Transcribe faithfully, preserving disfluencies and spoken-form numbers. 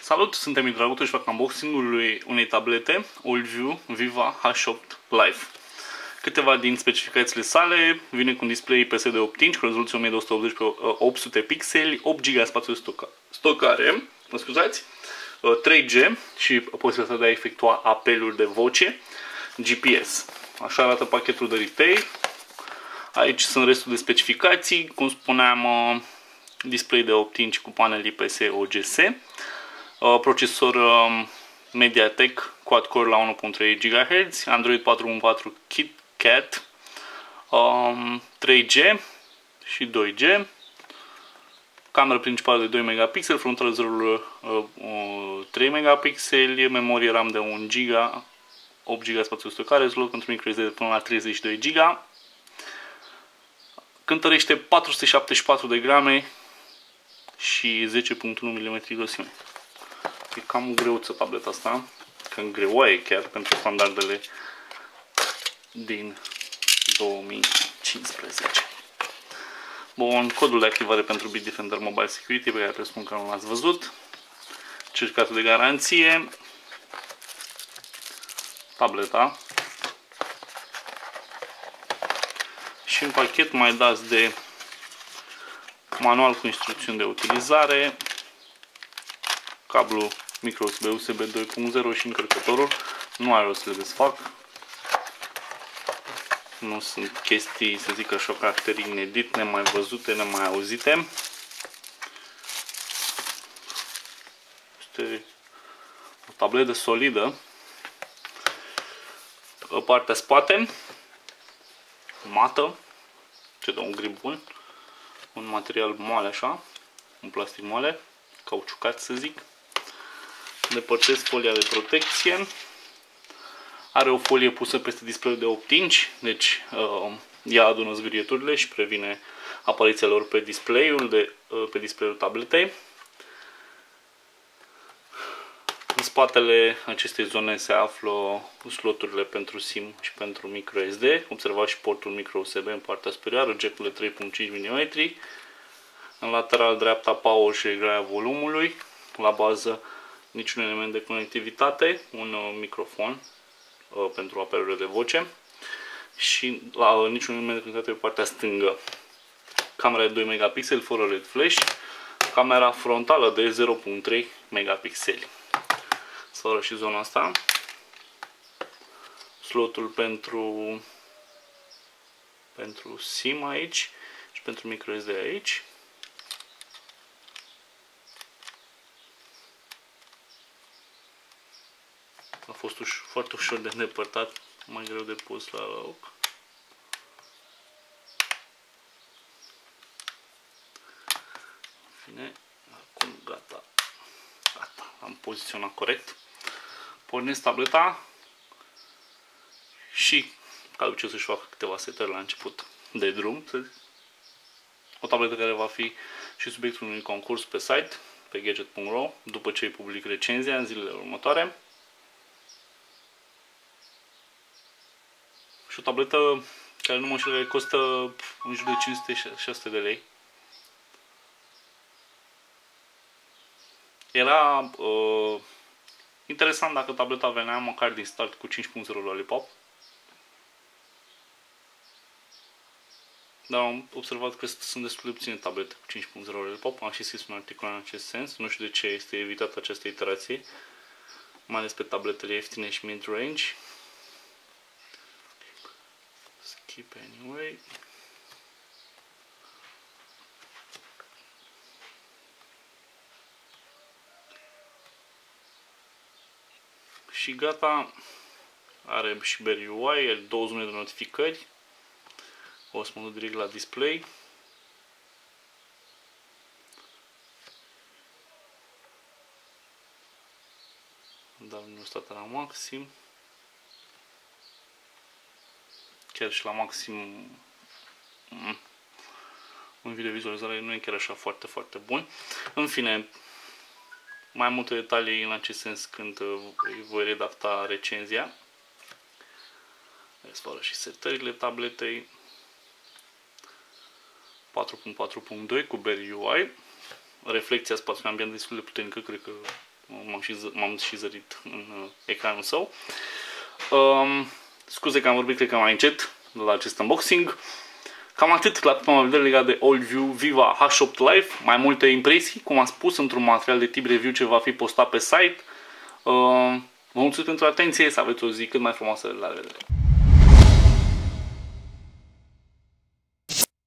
Salut, suntem Dragutu și fac unboxing-ul unei tablete AllView Viva H opt Live. Câteva din specificațiile sale: vine cu un display I P S de opt inci cu rezoluție o mie două sute optzeci pe opt sute pixeli, opt giga spațiu de stoca stocare, mă scuzați, trei G și posibilitatea de a efectua apeluri de voce, G P S. Așa arată pachetul de retail. Aici sunt restul de specificații, cum spuneam, display de opt inci cu panel I P S O G S, procesor MediaTek quad-core la unu virgulă trei gigahertz, Android patru punct patru KitKat, trei G și doi G, camera principală de doi megapixeli, frontală zero virgulă trei megapixeli, memorie RAM de unu giga, opt giga spațiu de stocare, slot pentru microSD de până la treizeci și doi giga. Cântărește patru sute șaptezeci și patru de grame și zece virgulă unu milimetri grosime. E cam greuță tableta asta, că greoaie chiar pentru standardele din două mii cincisprezece. Bun, codul de activare pentru Bitdefender Mobile Security, pe care presupun că nu l-ați văzut. Certificatul de garanție. Tableta. Și în pachet mai dați de manual cu instrucțiuni de utilizare, cablu micro U S B U S B doi punct zero și încărcătorul. Nu are rost să le desfac. Nu sunt chestii, să zic așa, caracter inedit, nemai văzute, nemai auzite. Este o tabletă solidă. Partea spate, mată, ce dă un grip bun, un material moale așa, un plastic moale, cauciucat să zic. Depărtez folia de protecție. Are o folie pusă peste display-ul de opt inci, deci uh, ea adună zgârieturile și previne apariția lor pe display-ul de, uh, pe display-ul tabletei. În spatele acestei zone se află sloturile pentru SIM și pentru microSD. Observați și portul micro U S B în partea superioară, jack-ul de trei virgulă cinci milimetri. În lateral dreapta power și reglarea volumului. La bază niciun element de conectivitate, un uh, microfon uh, pentru apelurile de voce și la uh, niciun element de conectivitate pe partea stângă. Camera de doi megapixeli fără L E D flash, camera frontală de zero virgulă trei megapixeli. Să arăt și zona asta. Slotul pentru pentru SIM aici și pentru microSD aici. A fost uș foarte ușor de îndepărtat, mai greu de pus la loc. Bine, acum gata. Gata, am poziționat corect. Pornesc tableta și ca duce să-și facă câteva setări la început de drum. O tabletă care va fi și subiectul unui concurs pe site, pe gadget punct ro, după ce îi public recenzia în zilele următoare. Și o tabletă care nu mă înșel, costă în jur de cinci sute șase sute de lei. Era uh, interesant dacă tableta venea măcar din start cu cinci punct zero Lollipop. Dar am observat că sunt destul de puține tablete cu cinci punct zero Lollipop. Am și scris un articol în acest sens. Nu știu de ce este evitată această iterație, mai ales pe tabletele ieftine și mid-range. Skip anyway. Și gata. Are și Berry U I, are două zone de notificări. O să mă duc direct la display. Dar luminositatea la maxim. Chiar și la maxim un video vizualizare nu e chiar așa foarte, foarte bun. În fine, mai multe detalii în acest sens când îi voi redacta recenzia. Să și setările tabletei. patru punct patru punct doi cu Berry U I. Reflecția spațiului ambient destul de puternică, cred că m-am și, m-am și zărit în uh, ecranul său. Um, scuze că am vorbit, cred că mai încet la acest unboxing. Cam atât la prima vedere legat de AllView Viva H opt Live. Mai multe impresii, cum am spus, într-un material de tip review ce va fi postat pe site. Uh, vă mulțumesc pentru atenție, să aveți o zi cât mai frumoasă, la revedere!